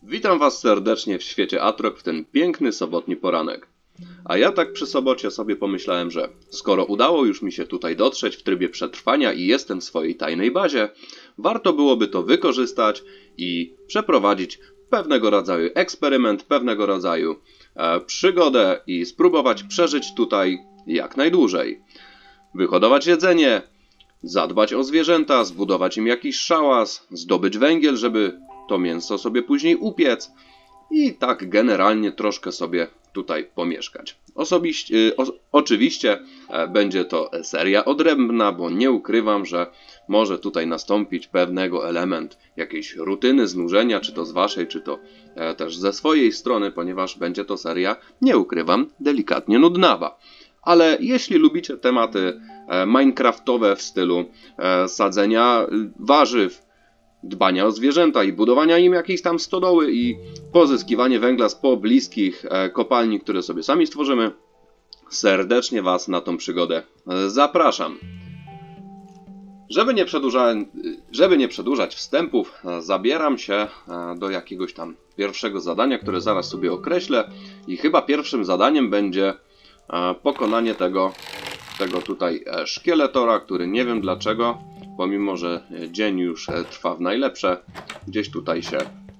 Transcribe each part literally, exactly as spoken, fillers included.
Witam Was serdecznie w świecie Atrok w ten piękny sobotni poranek. A ja tak przy sobocie sobie pomyślałem, że skoro udało już mi się tutaj dotrzeć w trybie przetrwania i jestem w swojej tajnej bazie, warto byłoby to wykorzystać i przeprowadzić pewnego rodzaju eksperyment, pewnego rodzaju e, przygodę i spróbować przeżyć tutaj jak najdłużej. Wyhodować jedzenie, zadbać o zwierzęta, zbudować im jakiś szałas, zdobyć węgiel, żeby to mięso sobie później upiec i tak generalnie troszkę sobie tutaj pomieszkać. Osobiście, o, oczywiście e, będzie to seria odrębna, bo nie ukrywam, że może tutaj nastąpić pewnego element jakiejś rutyny, znużenia, czy to z waszej, czy to e, też ze swojej strony, ponieważ będzie to seria, nie ukrywam, delikatnie nudnawa. Ale jeśli lubicie tematy e, minecraftowe w stylu e, sadzenia warzyw, dbania o zwierzęta i budowania im jakiejś tam stodoły i pozyskiwanie węgla z pobliskich e, kopalni, które sobie sami stworzymy, serdecznie Was na tą przygodę zapraszam. Żeby nie, przedłuża, żeby nie przedłużać wstępów, zabieram się do jakiegoś tam pierwszego zadania, które zaraz sobie określę i chyba pierwszym zadaniem będzie pokonanie tego, tego tutaj szkieletora, który nie wiem dlaczego, pomimo że dzień już trwa w najlepsze, gdzieś tutaj się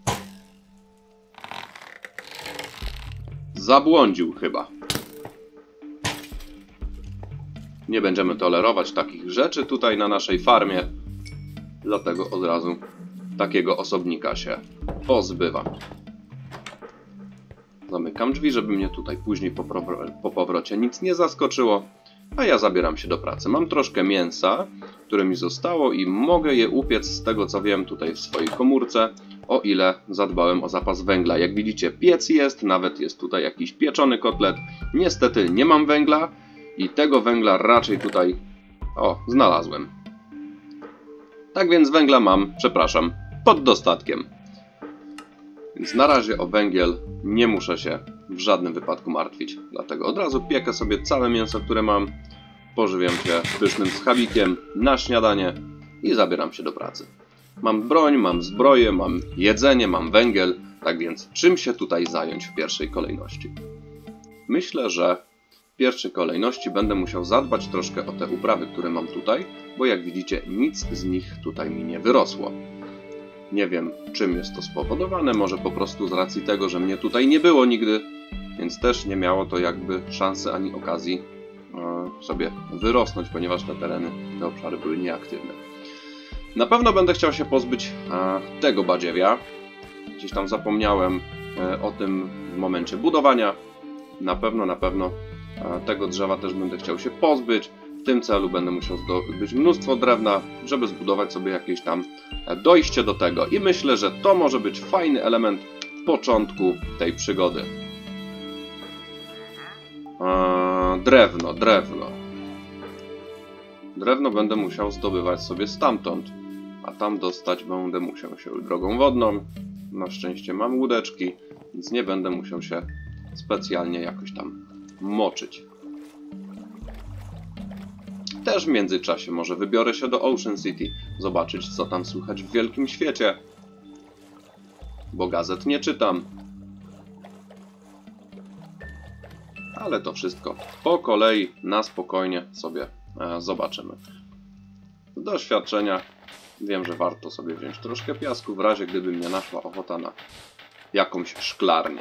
zabłądził chyba. Nie będziemy tolerować takich rzeczy tutaj na naszej farmie, dlatego od razu takiego osobnika się pozbywam. Zamykam drzwi, żeby mnie tutaj później po, po powrocie nic nie zaskoczyło, a ja zabieram się do pracy. Mam troszkę mięsa, które mi zostało i mogę je upiec z tego co wiem tutaj w swojej komórce, o ile zadbałem o zapas węgla. Jak widzicie, piec jest, nawet jest tutaj jakiś pieczony kotlet. Niestety nie mam węgla i tego węgla raczej tutaj, o, znalazłem. Tak więc węgla mam, przepraszam, pod dostatkiem. Więc na razie o węgiel nie muszę się w żadnym wypadku martwić. Dlatego od razu piekę sobie całe mięso, które mam. Pożywiam się pysznym schabikiem na śniadanie i zabieram się do pracy. Mam broń, mam zbroję, mam jedzenie, mam węgiel. Tak więc czym się tutaj zająć w pierwszej kolejności? Myślę, że w pierwszej kolejności będę musiał zadbać troszkę o te uprawy, które mam tutaj, bo jak widzicie nic z nich tutaj mi nie wyrosło. Nie wiem, czym jest to spowodowane, może po prostu z racji tego, że mnie tutaj nie było nigdy, więc też nie miało to jakby szansy ani okazji e, sobie wyrosnąć, ponieważ te tereny, te obszary były nieaktywne. Na pewno będę chciał się pozbyć e, tego badziewia. Gdzieś tam zapomniałem e, o tym w momencie budowania. Na pewno, na pewno e, tego drzewa też będę chciał się pozbyć. W tym celu będę musiał zdobyć mnóstwo drewna, żeby zbudować sobie jakieś tam dojście do tego. I myślę, że to może być fajny element początku tej przygody. Eee, drewno, drewno. Drewno będę musiał zdobywać sobie stamtąd, a tam dostać będę musiał się drogą wodną. Na szczęście mam łódeczki, więc nie będę musiał się specjalnie jakoś tam moczyć. Też w międzyczasie może wybiorę się do Ocean City, zobaczyć co tam słychać w wielkim świecie. Bo gazet nie czytam. Ale to wszystko po kolei, na spokojnie sobie e, zobaczymy. Z doświadczenia wiem, że warto sobie wziąć troszkę piasku, w razie gdyby mnie naszła ochota na jakąś szklarnię.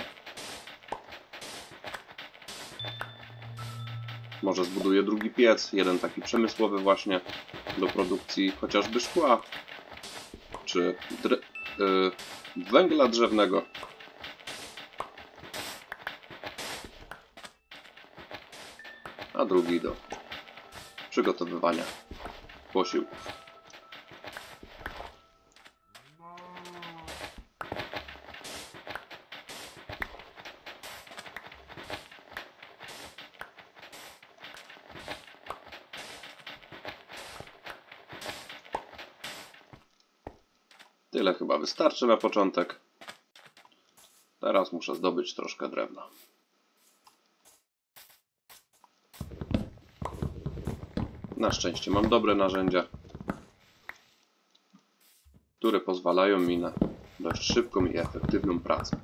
Może zbuduję drugi piec, jeden taki przemysłowy właśnie do produkcji chociażby szkła, czy dre yy, węgla drzewnego. A drugi do przygotowywania posiłków. Tyle chyba wystarczy na początek. Teraz muszę zdobyć troszkę drewna. Na szczęście mam dobre narzędzia, które pozwalają mi na dość szybką i efektywną pracę.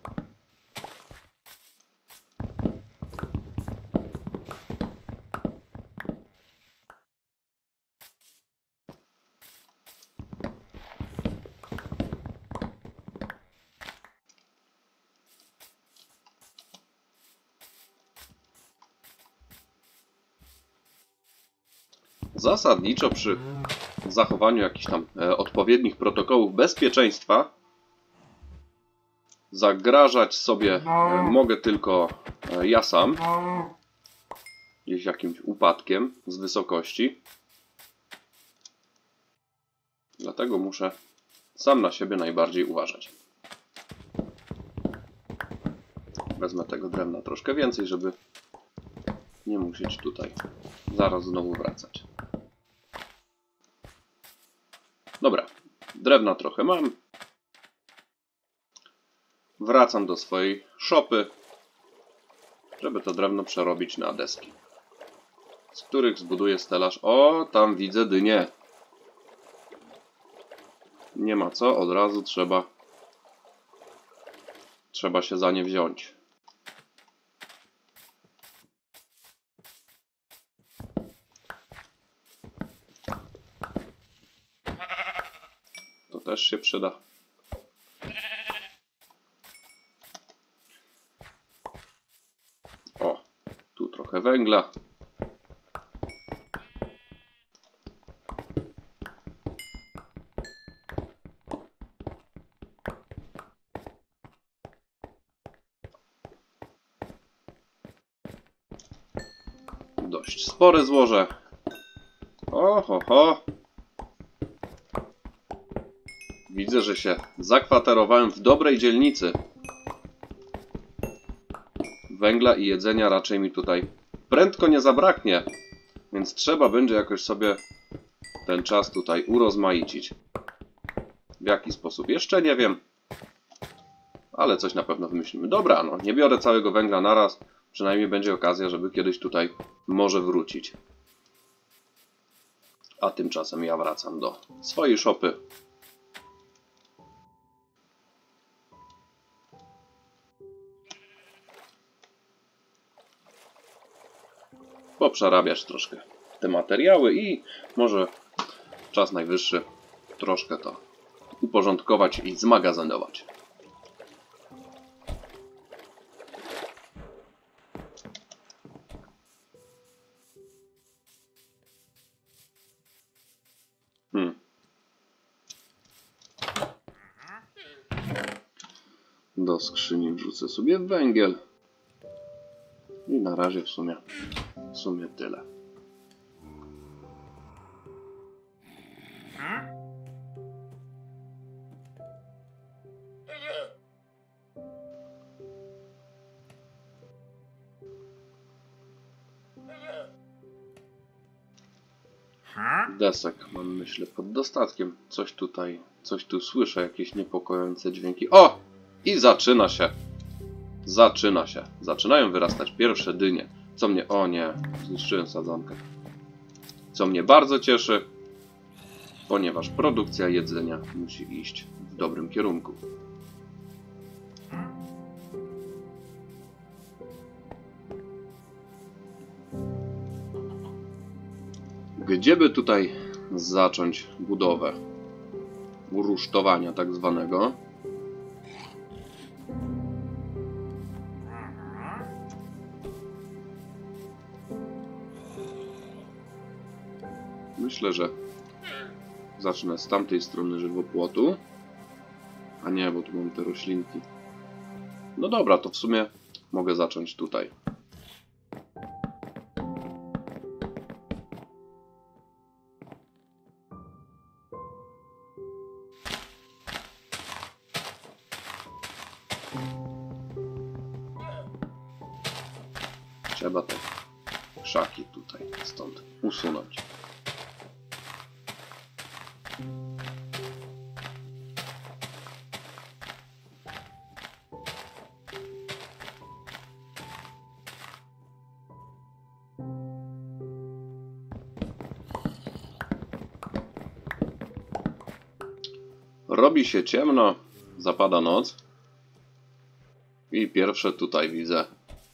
Zasadniczo przy zachowaniu jakichś tam e, odpowiednich protokołów bezpieczeństwa zagrażać sobie e, mogę tylko e, ja sam, gdzieś jakimś upadkiem z wysokości. Dlatego muszę sam na siebie najbardziej uważać. Wezmę tego drewna troszkę więcej, żeby nie musieć tutaj zaraz znowu wracać. Dobra, drewna trochę mam. Wracam do swojej szopy, żeby to drewno przerobić na deski, z których zbuduję stelaż. O, tam widzę dynię. Nie ma co, od razu trzeba trzeba się za nie wziąć. To też się przyda. O, tu trochę węgla. Dość spore złoże. Oho, ho. Widzę, że się zakwaterowałem w dobrej dzielnicy. Węgla i jedzenia raczej mi tutaj prędko nie zabraknie, więc trzeba będzie jakoś sobie ten czas tutaj urozmaicić. W jaki sposób? Jeszcze nie wiem, ale coś na pewno wymyślimy. Dobra, no nie biorę całego węgla naraz, przynajmniej będzie okazja, żeby kiedyś tutaj może wrócić. A tymczasem ja wracam do swojej szopy. Poprzerabiać troszkę te materiały i może czas najwyższy troszkę to uporządkować i zmagazynować. Hmm. Do skrzyni wrzucę sobie węgiel. I na razie w sumie, w sumie tyle. Desek mam, myślę, pod dostatkiem. Coś tutaj, coś tu słyszę, jakieś niepokojące dźwięki. O! I zaczyna się. Zaczyna się. Zaczynają wyrastać pierwsze dynie. Co mnie... O nie, zniszczyłem sadzonkę. Co mnie bardzo cieszy, ponieważ produkcja jedzenia musi iść w dobrym kierunku. Gdzie by tutaj zacząć budowę urusztowania tak zwanego? Myślę, że zacznę z tamtej strony żywopłotu. A nie, bo tu mam te roślinki. No dobra, to w sumie mogę zacząć tutaj. Trzeba te krzaki tutaj stąd usunąć. Robi się ciemno, zapada noc. I pierwsze tutaj widzę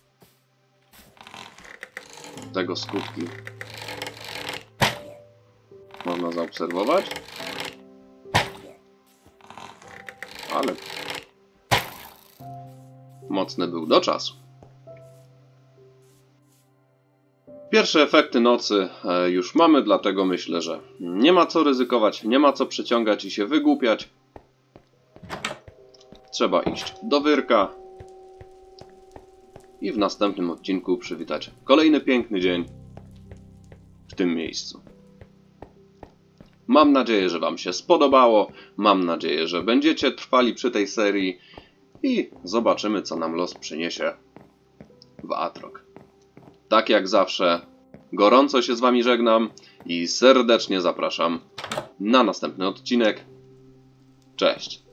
tego skutki. Można zaobserwować. Ale mocny był do czasu. Pierwsze efekty nocy już mamy, dlatego myślę, że nie ma co ryzykować, nie ma co przeciągać i się wygłupiać. Trzeba iść do wyrka i w następnym odcinku przywitać kolejny piękny dzień w tym miejscu. Mam nadzieję, że Wam się spodobało, mam nadzieję, że będziecie trwali przy tej serii i zobaczymy, co nam los przyniesie w Atrok. Tak jak zawsze, gorąco się z Wami żegnam i serdecznie zapraszam na następny odcinek. Cześć!